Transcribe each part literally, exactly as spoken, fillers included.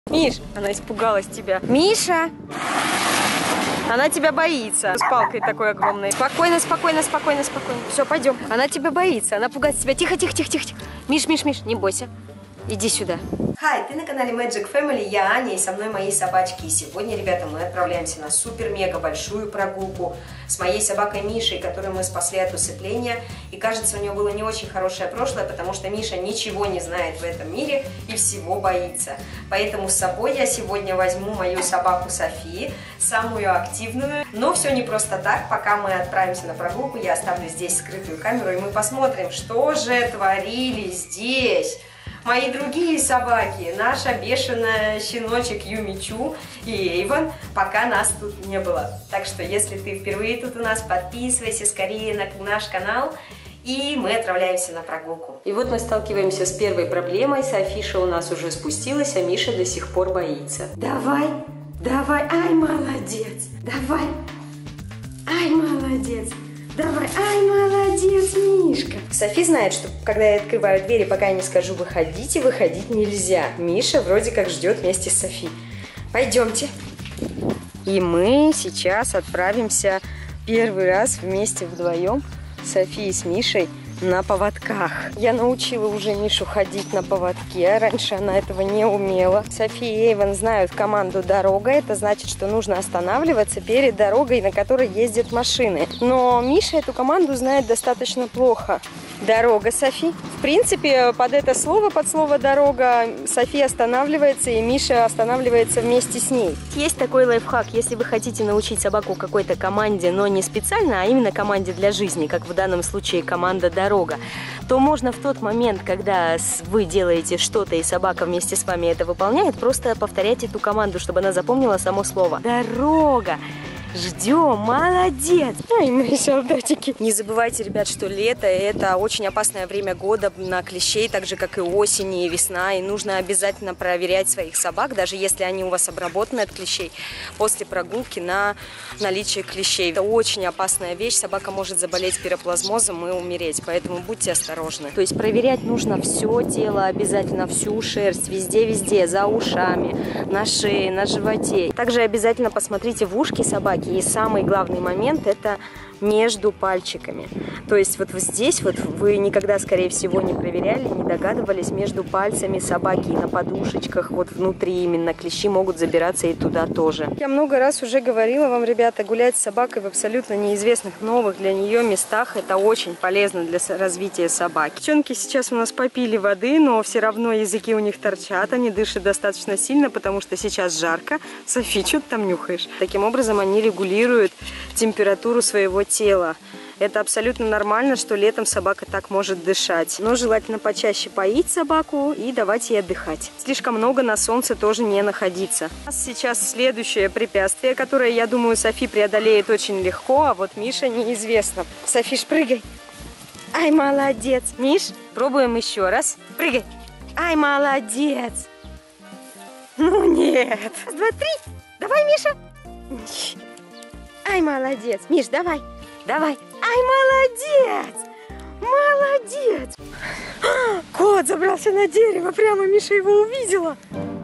Миш, она испугалась тебя. Миша! Она тебя боится. С палкой такой огромной. Спокойно, спокойно, спокойно, спокойно. Все, пойдем. Она тебя боится. Она пугает тебя. Тихо, тихо, тихо, тихо. Миш, Миш, Миш, не бойся. Иди сюда. Хай, ты на канале Magic Family, я Аня, и со мной мои собачки. И сегодня, ребята, мы отправляемся на супер-мега большую прогулку с моей собакой Мишей, которую мы спасли от усыпления. И кажется, у нее было не очень хорошее прошлое, потому что Миша ничего не знает в этом мире и всего боится. Поэтому с собой я сегодня возьму мою собаку Софи, самую активную. Но все не просто так. Пока мы отправимся на прогулку, я оставлю здесь скрытую камеру, и мы посмотрим, что же творили здесь мои другие собаки, наша бешеная щеночек Юмичу и Эйвен, пока нас тут не было. Так что, если ты впервые тут у нас, подписывайся скорее на наш канал, и мы отправляемся на прогулку. И вот мы сталкиваемся с первой проблемой. Софиша у нас уже спустилась, а Миша до сих пор боится. Давай, давай, ай, молодец, давай, ай, молодец. Давай, ай, молодец, Мишка. Софи знает, что когда я открываю двери, пока я не скажу выходите, выходить нельзя. Миша вроде как ждет вместе с Софи. Пойдемте. И мы сейчас отправимся первый раз вместе вдвоем, Софи и с Мишей, на поводках. Я научила уже Мишу ходить на поводке, раньше она этого не умела. Софи и Эйвен знают команду «дорога», это значит, что нужно останавливаться перед дорогой, на которой ездят машины. Но Миша эту команду знает достаточно плохо. Дорога, Софи. В принципе, под это слово, под слово «дорога», Софи останавливается, и Миша останавливается вместе с ней. Есть такой лайфхак: если вы хотите научить собаку какой-то команде, но не специально, а именно команде для жизни, как в данном случае команда «дорога», то можно в тот момент, когда вы делаете что-то, и собака вместе с вами это выполняет, просто повторять эту команду, чтобы она запомнила само слово «дорога». Ждем, молодец! Ай, мои солдатики! Не забывайте, ребят, что лето – это очень опасное время года на клещей, так же, как и осень и весна. И нужно обязательно проверять своих собак, даже если они у вас обработаны от клещей, после прогулки на наличие клещей. Это очень опасная вещь, собака может заболеть пироплазмозом и умереть, поэтому будьте осторожны. То есть проверять нужно все тело, обязательно всю шерсть, везде-везде, за ушами, на шее, на животе. Также обязательно посмотрите в ушки собаки. И самый главный момент – это между пальчиками. То есть вот здесь вот вы никогда, скорее всего, не проверяли, не догадывались, между пальцами собаки и на подушечках, вот внутри именно клещи могут забираться и туда тоже. Я много раз уже говорила вам, ребята, гулять с собакой в абсолютно неизвестных, новых для нее местах – это очень полезно для развития собаки. Девчонки сейчас у нас попили воды, но все равно языки у них торчат, они дышат достаточно сильно, потому что сейчас жарко. Софи, что ты там нюхаешь? Таким образом они регулируют температуру своего тела. Это абсолютно нормально, что летом собака так может дышать. Но желательно почаще поить собаку и давать ей отдыхать. Слишком много на солнце тоже не находиться. У нас сейчас следующее препятствие, которое, я думаю, Софи преодолеет очень легко, а вот Миша неизвестно. Софиш, прыгай. Ай, молодец. Миш, пробуем еще раз. Прыгай. Ай, молодец. Ну нет. Раз, два, три. Давай, Миша. Ай, молодец. Миш, давай. Давай. Ай, молодец. Молодец. Кот забрался на дерево. Прямо Миша его увидела.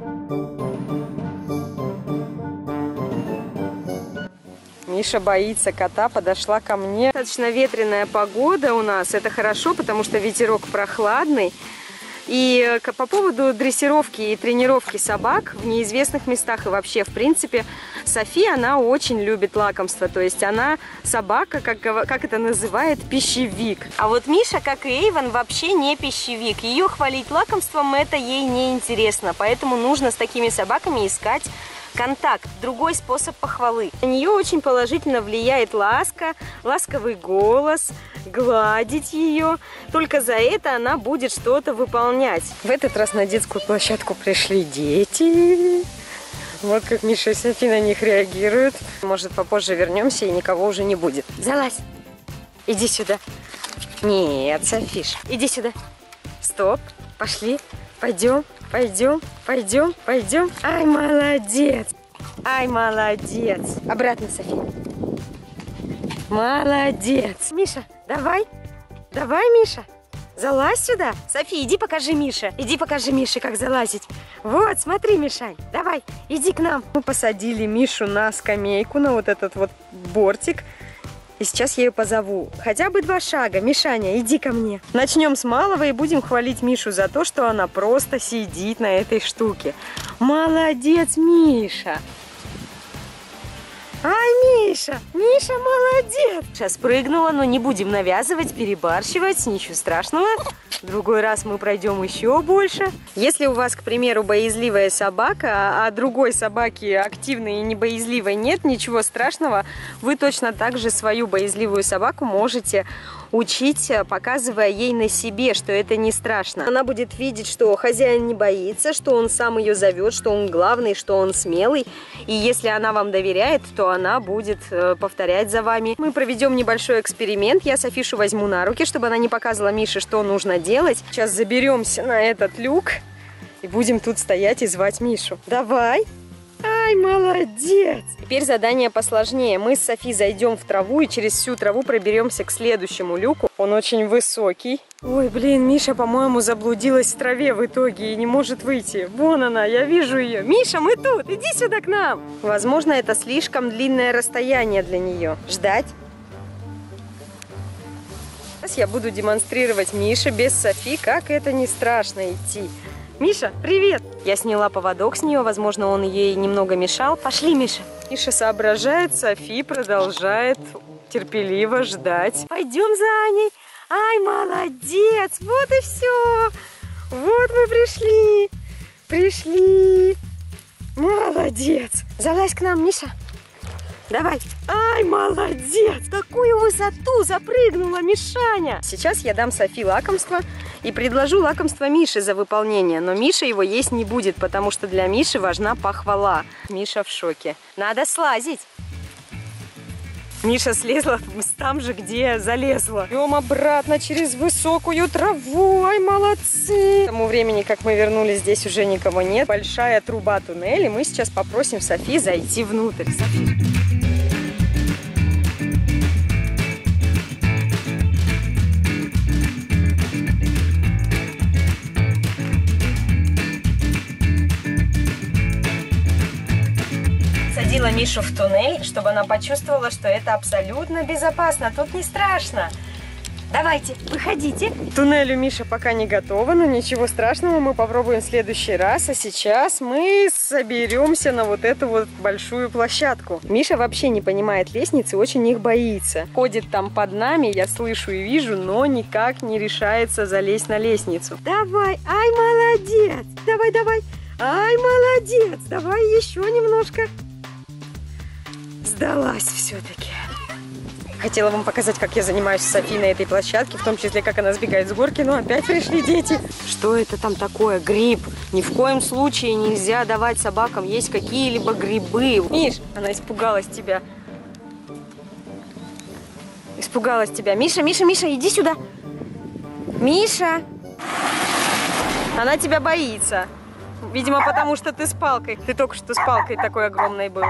Миша боится кота, подошла ко мне. Достаточно ветреная погода у нас. Это хорошо, потому что ветерок прохладный. И по поводу дрессировки и тренировки собак в неизвестных местах и вообще, в принципе, Софи, она очень любит лакомство. То есть она собака, как, как это называет, пищевик. А вот Миша, как и Эйвен, вообще не пищевик. Ее хвалить лакомством это ей не интересно. Поэтому нужно с такими собаками искать контакт, другой способ похвалы. На нее очень положительно влияет ласка, ласковый голос, гладить ее. Только за это она будет что-то выполнять. В этот раз на детскую площадку пришли дети. Вот как Миша и Софи на них реагируют. Может, попозже вернемся и никого уже не будет. Залазь. Иди сюда. Нет, Софиш, иди сюда. Стоп. Пошли. Пойдем. Пойдем, пойдем, пойдем. Ай, молодец. Ай, молодец. Обратно, Софи. Молодец. Миша, давай. Давай, Миша. Залазь сюда. Софи, иди покажи Мише. Иди покажи Мише, как залазить. Вот, смотри, Мишань, давай, иди к нам. Мы посадили Мишу на скамейку, на вот этот вот бортик. И сейчас я ее позову. Хотя бы два шага. Мишаня, иди ко мне. Начнем с малого и будем хвалить Мишу за то, что она просто сидит на этой штуке. Молодец, Миша. Ай, Миша! Миша молодец! Сейчас прыгнула, но не будем навязывать, перебарщивать, ничего страшного. В другой раз мы пройдем еще больше. Если у вас, к примеру, боязливая собака, а другой собаки активной и не боязливой нет, ничего страшного. Вы точно так же свою боязливую собаку можете учить, показывая ей на себе, что это не страшно. Она будет видеть, что хозяин не боится, что он сам ее зовет, что он главный, что он смелый. И если она вам доверяет, то она будет повторять за вами. Мы проведем небольшой эксперимент. Я Софишу возьму на руки, чтобы она не показывала Мише, что нужно делать. Сейчас заберемся на этот люк и будем тут стоять и звать Мишу. Давай! Ай, молодец! Теперь задание посложнее. Мы с Софи зайдем в траву и через всю траву проберемся к следующему люку. Он очень высокий. Ой, блин, Миша, по-моему, заблудилась в траве в итоге и не может выйти. Вон она, я вижу ее. Миша, мы тут! Иди сюда к нам! Возможно, это слишком длинное расстояние для нее. Ждать. Сейчас я буду демонстрировать Мише без Софи, как это не страшно идти. Миша, привет! Я сняла поводок с нее, возможно, он ей немного мешал. Пошли, Миша. Миша соображает, Софи продолжает терпеливо ждать. Пойдем за Аней. Ай, молодец! Вот и все. Вот мы пришли. Пришли. Молодец. Залазь к нам, Миша. Давай. Ай, молодец! Какую высоту запрыгнула Мишаня! Сейчас я дам Софи лакомство и предложу лакомство Мише за выполнение. Но Миша его есть не будет, потому что для Миши важна похвала. Миша в шоке. Надо слазить. Миша слезла там же, где залезла. Идем обратно через высокую траву. Ай, молодцы! К тому времени, как мы вернулись, здесь уже никого нет. Большая труба туннеля. И мы сейчас попросим Софи зайти внутрь. Софи. Садила Мишу в туннель, чтобы она почувствовала, что это абсолютно безопасно. Тут не страшно. Давайте, выходите. Туннель у Миши пока не готова, но ничего страшного, мы попробуем в следующий раз. А сейчас мы соберемся на вот эту вот большую площадку. Миша вообще не понимает лестницы, очень их боится. Ходит там под нами, я слышу и вижу, но никак не решается залезть на лестницу. Давай, ай, молодец. Давай, давай. Ай, молодец. Давай еще немножко. Сдалась все-таки. Хотела вам показать, как я занимаюсь с Софи на этой площадке, в том числе, как она сбегает с горки, но опять пришли дети. Что это там такое? Гриб. Ни в коем случае нельзя давать собакам есть какие-либо грибы. Миш, она испугалась тебя. Испугалась тебя. Миша, Миша, Миша, иди сюда. Миша. Она тебя боится. Видимо, потому что ты с палкой. Ты только что с палкой такой огромной был.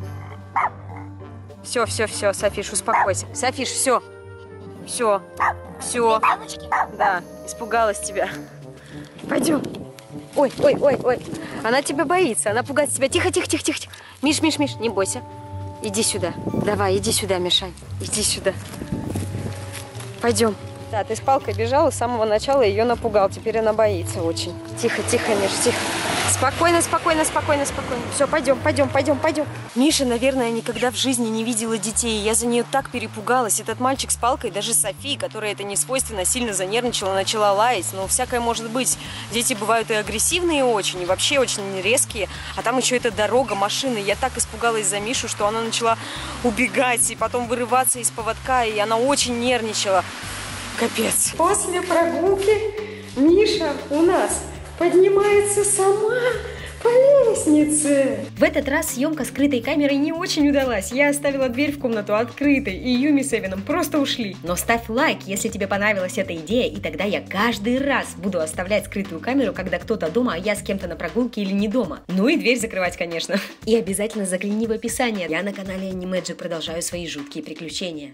Все, все, все, Софиш, успокойся. Софиш, все. Все. Все. Да, испугалась тебя. Пойдем. Ой, ой, ой, ой. Она тебя боится, она пугает тебя. Тихо, тихо, тихо, тихо. Миш, Миш, Миш, не бойся. Иди сюда. Давай, иди сюда, Мишань. Иди сюда. Пойдем. Да, ты с палкой бежала, с самого начала ее напугал. Теперь она боится очень. Тихо, тихо, Миш, тихо. Спокойно, спокойно, спокойно, спокойно. Все, пойдем, пойдем, пойдем, пойдем. Миша, наверное, никогда в жизни не видела детей. Я за нее так перепугалась. Этот мальчик с палкой, даже Софи, которая это не свойственно, сильно занервничала, начала лаять. Но всякое может быть. Дети бывают и агрессивные очень, и вообще очень резкие. А там еще эта дорога, машины. Я так испугалась за Мишу, что она начала убегать и потом вырываться из поводка. И она очень нервничала. Капец. После прогулки Миша у нас поднимается сама по лестнице. В этот раз съемка скрытой камерой не очень удалась. Я оставила дверь в комнату открытой, и Юми с Эвином просто ушли. Но ставь лайк, если тебе понравилась эта идея, и тогда я каждый раз буду оставлять скрытую камеру, когда кто-то дома, а я с кем-то на прогулке или не дома. Ну и дверь закрывать, конечно. И обязательно загляни в описание. Я на канале Анимэджик продолжаю свои жуткие приключения.